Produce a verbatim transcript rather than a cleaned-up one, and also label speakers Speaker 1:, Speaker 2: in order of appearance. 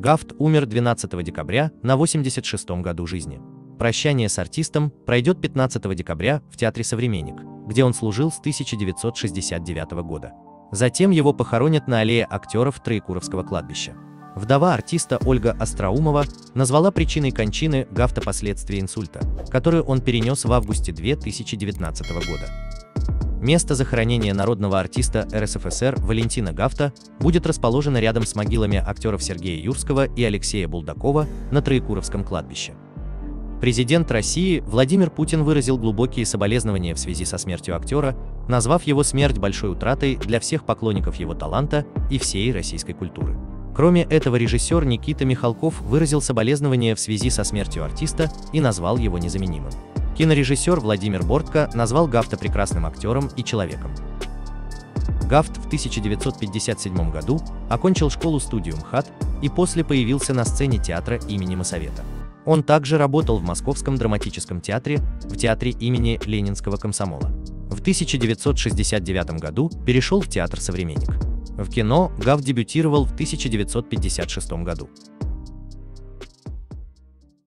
Speaker 1: Гафт умер двенадцатого декабря на восемьдесят шестом году жизни. Прощание с артистом пройдет пятнадцатого декабря в Театре «Современник», где он служил с тысяча девятьсот шестьдесят девятого года. Затем его похоронят на аллее актеров Троекуровского кладбища. Вдова артиста Ольга Остроумова назвала причиной кончины Гафта последствия инсульта, который он перенес в августе две тысячи девятнадцатого года. Место захоронения народного артиста эр эс эф эс эр Валентина Гафта будет расположено рядом с могилами актеров Сергея Юрского и Алексея Булдакова на Троекуровском кладбище. Президент России Владимир Путин выразил глубокие соболезнования в связи со смертью актера, назвав его смерть большой утратой для всех поклонников его таланта и всей российской культуры. Кроме этого, режиссер Никита Михалков выразил соболезнования в связи со смертью артиста и назвал его незаменимым. Кинорежиссер Владимир Бортко назвал Гафта прекрасным актером и человеком. Гафт в тысяча девятьсот пятьдесят седьмом году окончил школу-студию МХАТ и после появился на сцене театра имени Моссовета. Он также работал в Московском драматическом театре, в театре имени Ленинского комсомола. В тысяча девятьсот шестьдесят девятом году перешел в театр «Современник». В кино Гафт дебютировал в тысяча девятьсот пятьдесят шестом году.